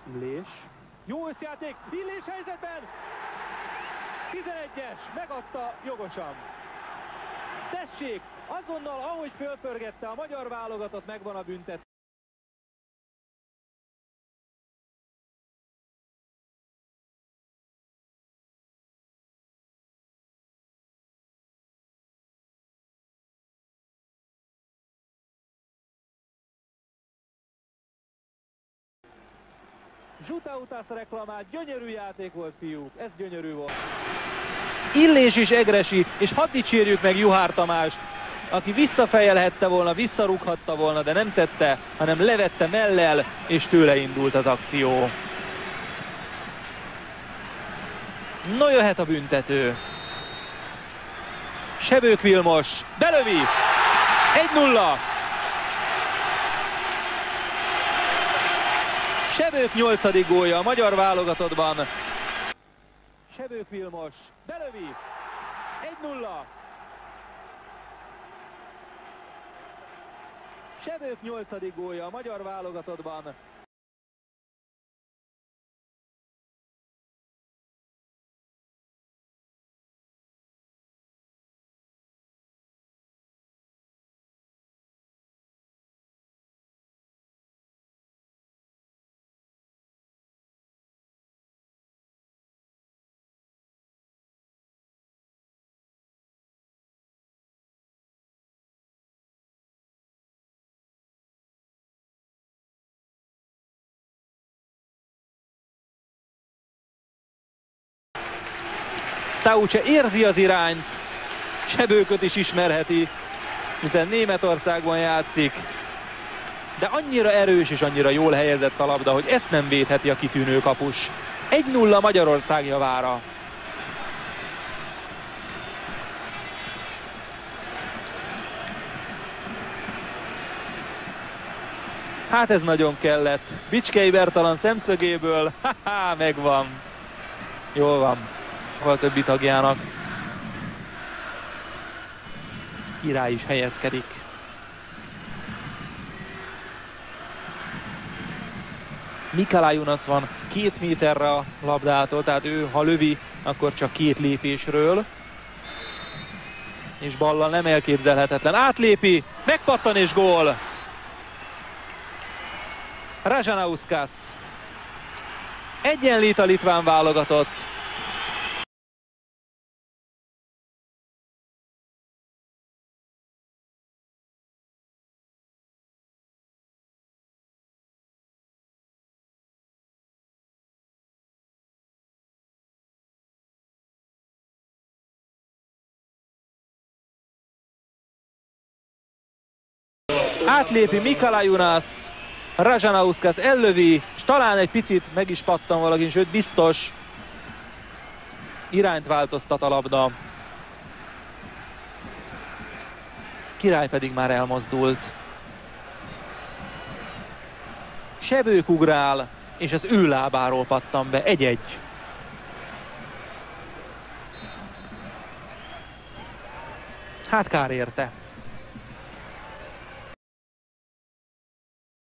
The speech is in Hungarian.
Illés. Jó összjáték, Illés helyzetben! 11-es, megadta jogosan. Tessék, azonnal, ahogy fölpörgette a magyar válogatott, megvan a büntet. Zsuta utász reklamált, gyönyörű játék volt, fiúk, ez gyönyörű volt. Illés is egresi, és hadd dicsérjük meg Juhár Tamást, aki visszafejelhette volna, visszarúghatta volna, de nem tette, hanem levette mellel, és tőle indult az akció. No, jöhet a büntető. Sebők Vilmos, belövi! 1-0! Sebők 8. gólja a magyar válogatottban. Sebők Vilmos, belövi! 1-0! Sebők 8. gólja a magyar válogatottban. Stauce érzi az irányt, Sebőköt is ismerheti, hiszen Németországban játszik, de annyira erős és annyira jól helyezett a labda, hogy ezt nem védheti a kitűnő kapus. 1-0 Magyarország javára. Hát ez nagyon kellett. Bicskei Bertalan szemszögéből, megvan. Jól van. A többi tagjának. Király is helyezkedik. Mikalajunас van 2 méterre a labdától, tehát ő, ha lövi, akkor csak 2 lépésről. És ballal nem elképzelhetetlen. Átlépi, megpattan és gól! Ražanauskas. Egyenlít a litván válogatott. Átlépi Mikalajunás, Ražanauskas ellövi, és talán egy picit meg is pattan valaki, sőt biztos. Irányt változtat a labda. Király pedig már elmozdult. Sebők ugrál, és az ő lábáról pattan be. 1-1. Hát kár érte.